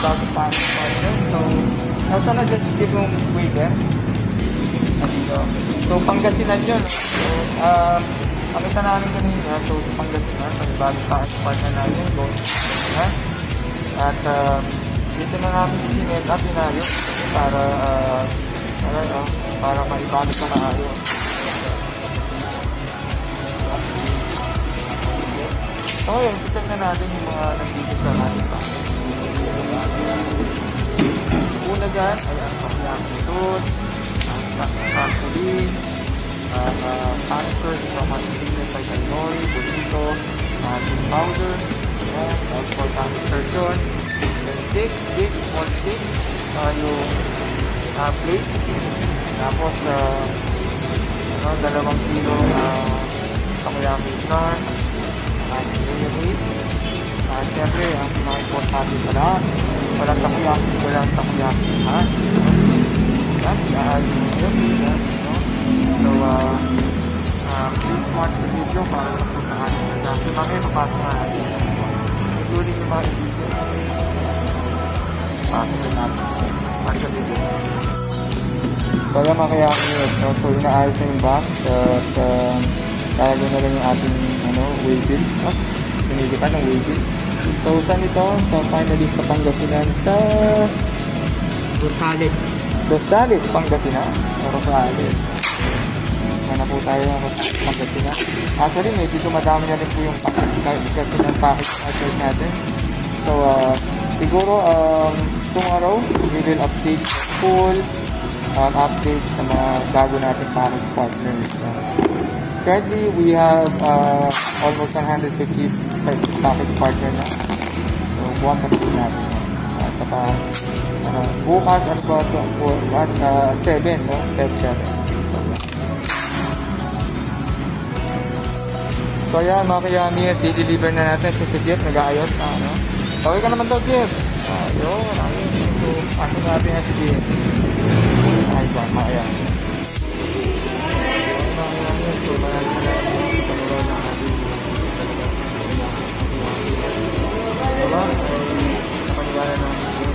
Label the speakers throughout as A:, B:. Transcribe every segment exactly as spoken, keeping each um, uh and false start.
A: bagong pasok partner. So, nasa na just give yung waiter. Dito. So, Pangasinan yun. So, uh, pakita namin kanina. So, Pangasinan, bagong pasok partner namin. Go. Ha? At, uh, dito na namin isinet up inayos para, uh, para, uh, para maibalik na maayos. So, yun, titan na natin yung mga nandito sa ating pa. Una dyan, ayan, Takoyaki doon, gasoline, tanker, isang matitignan sa nori, bonito, ating powder, ayan, alcohol tanker doon, then stick, stick, small stick, uh, yung uh, plate, tapos, uh, ano, dalawang kilo uh, Takoyaki flour, at mayonnaise, at siyempre, ang mga importante sa lahat, walang takoyaki, walang takoyaki, ha? Yan, yan, yan, so, uh, uh, please watch the video para mapuntahan nyo na. So, mamaya papasok na natin, including yung mga ibigay. Pasok na natin, watch the video. So, yan mga kayaki nyo, so, so inaayos na yung box, at, uh, lalagyan na lang yung ating, ano, waybill, no? Pinilipan ng waybill. So, saan ito? So, finally sa Pangasinan sa Rosales. Rosales, Pangasinan? Sa Rosales. Yan na po tayo ng Pangasinan. Actually, medyo dumadami na rin po yung Pangasinan package package natin. So, uh, siguro, um, tomorrow, we will update full um, update sa mga gago natin package partners. So, currently, we have uh, almost one hundred fifty package partner na. So, bukas na po natin. At saka, uh, bukas at bukas bukas uh, seven, no? Feb seven. So, ayan, mga kayami, i-deliver na natin si si Jeff, nag-aayos na, ano? Okay ka naman daw, Jeff. Ayun, ayun. So, pasok natin na si Jeff. Ay, ba, mga kayami. So, maraming maraming panonood ng ating diba? Ay napaniwala naman ito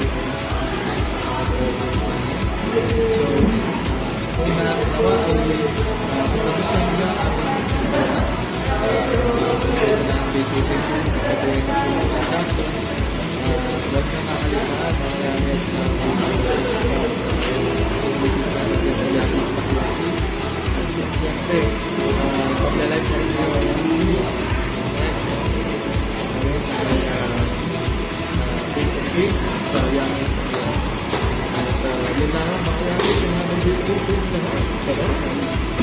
A: so, ay maraming nawa ay kung gusto nila ang oras sa ng video session ito ay kapag huwag na nakalimutan maraming na siyempre, pagla-live na rin yung Facebook, so yan at yun na nga, makayari yung mga video